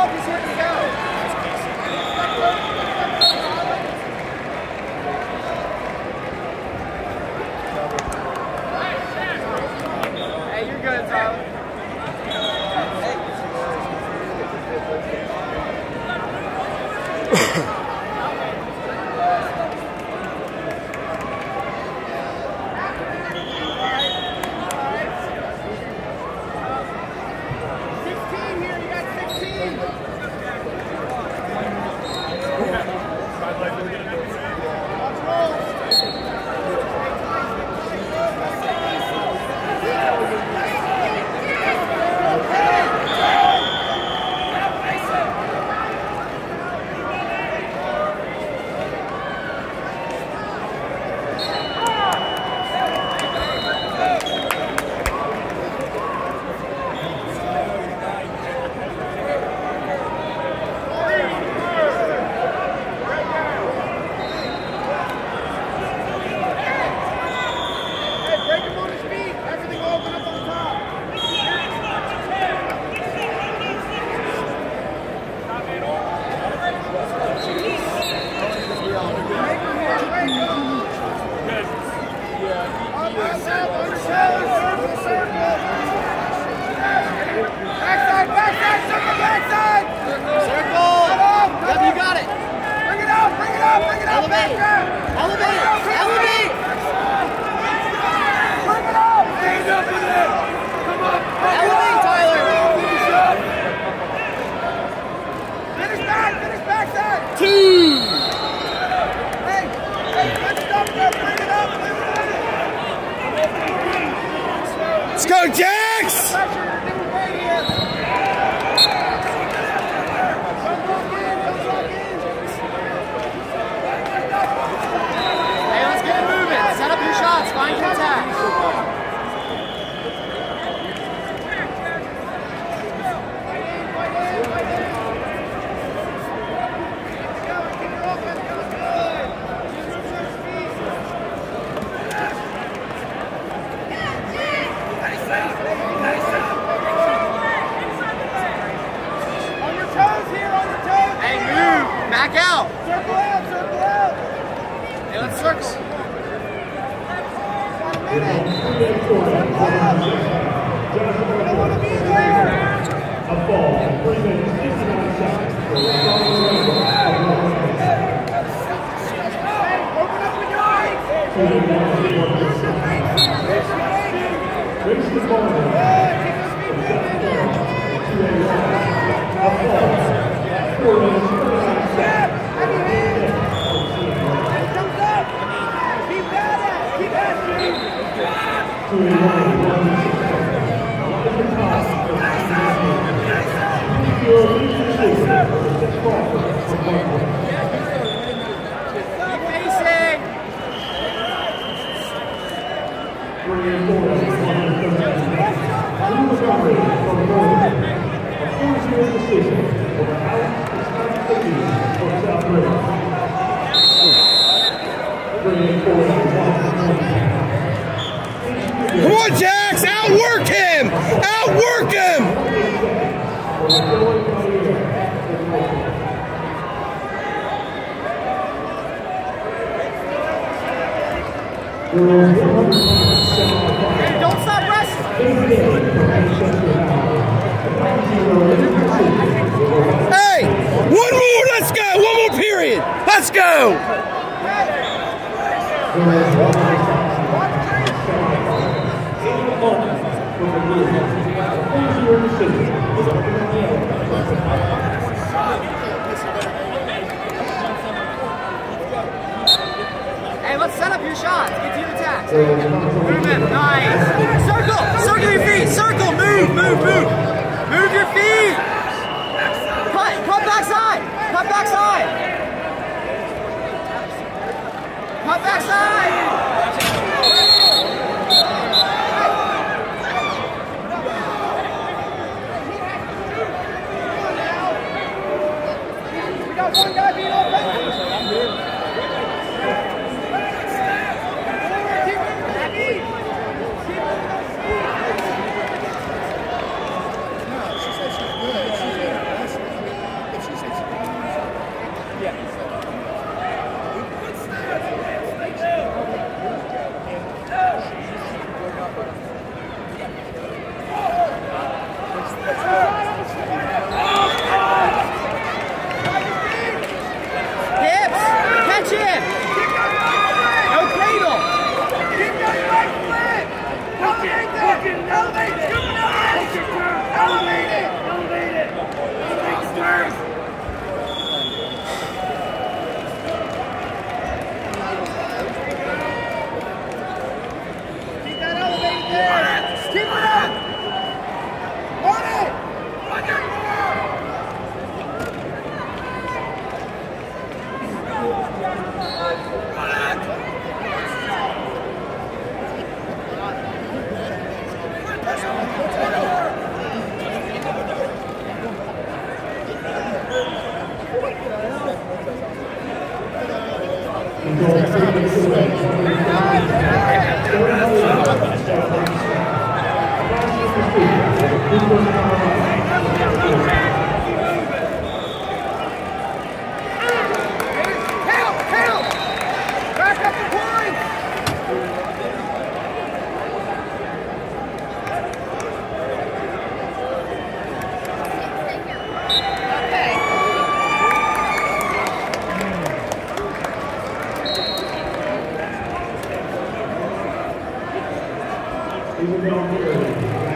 Let's go, Jax! Hey, let's get it moving. Set up your shots. Find contact. Back out! Circle out! Circle out! Hey, let's circle. I don't want to be there! A ball, 3 minutes, 69 seconds. Open up the guys! Reach the ball. A ball, 4 minutes. Come on, Jax! Outwork him! Outwork him! Hey, don't stop wrestling! Hey! One more! Let's go! One more period! Let's go! Hey, let's set up your shots. Get to your attacks. Move in. Nice. Circle. Circle your feet. Circle. Move. Move. Move. Move your feet. Cut. Cut backside. Cut backside. Cut backside. One guy being open. These are